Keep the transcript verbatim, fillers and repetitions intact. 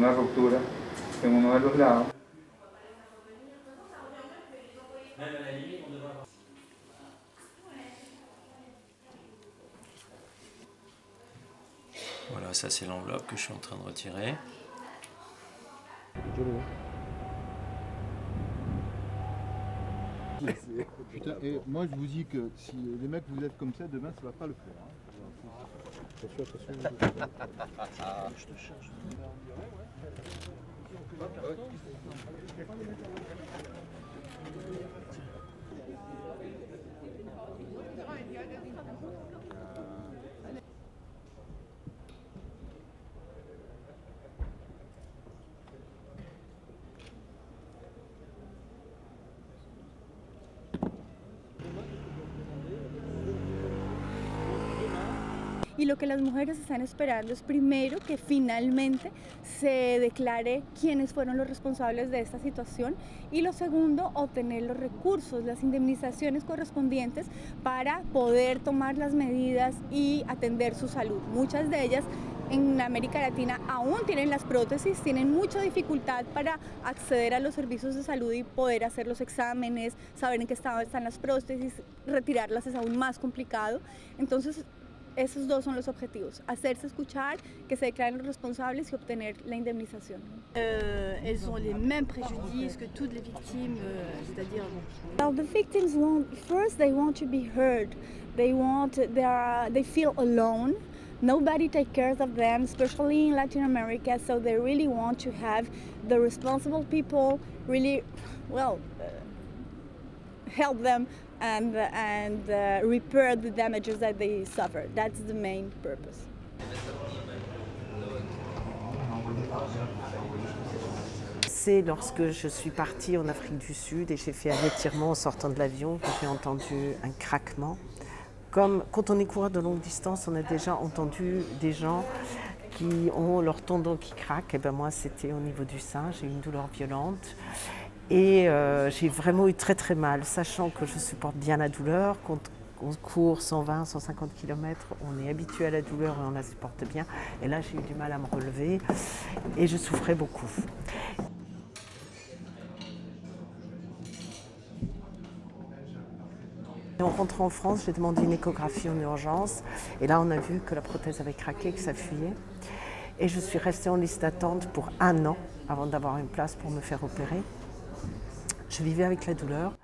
una ruptura en uno de los lados. Voilà, ça c'est l'enveloppe que je suis en train de retirer. Putain, et moi je vous dis que si les mecs vous êtes comme ça, demain ça va pas le faire. Hein. Attention, attention. Je te cherche. Y lo que las mujeres están esperando es primero que finalmente se declare quiénes fueron los responsables de esta situación y lo segundo, obtener los recursos, las indemnizaciones correspondientes para poder tomar las medidas y atender su salud. Muchas de ellas en América Latina aún tienen las prótesis, tienen mucha dificultad para acceder a los servicios de salud y poder hacer los exámenes, saber en qué estado están las prótesis, retirarlas es aún más complicado. Entonces, esos dos son los objetivos, hacerse escuchar, que se declaren los responsables y obtener la indemnización. Euh, elles ont les mêmes préjudices que toutes les victimes, euh, c'est-à-dire... Well, the victims want, first they want to be heard, they want, they, are, they feel alone, nobody takes care of them, especially in Latin America, so they really want to have the responsible people really, well, uh, help them and, and uh, repair the damages that they suffered. That's the main purpose. C'est lorsque je suis partie en Afrique du Sud et j'ai fait un étirement en sortant de l'avion que j'ai entendu un craquement. Comme quand on est coureur de longue distance, on a déjà entendu des gens qui ont leur tendon qui craque. Et ben moi, c'était au niveau du sein, j'ai eu une douleur violente. Et euh, j'ai vraiment eu très très mal, sachant que je supporte bien la douleur. Quand on court cent vingt, cent cinquante kilomètres, on est habitué à la douleur et on la supporte bien. Et là, j'ai eu du mal à me relever et je souffrais beaucoup. En rentrant en France, j'ai demandé une échographie en urgence. Et là, on a vu que la prothèse avait craqué, que ça fuyait. Et je suis restée en liste d'attente pour un an avant d'avoir une place pour me faire opérer. Je vivais avec la douleur.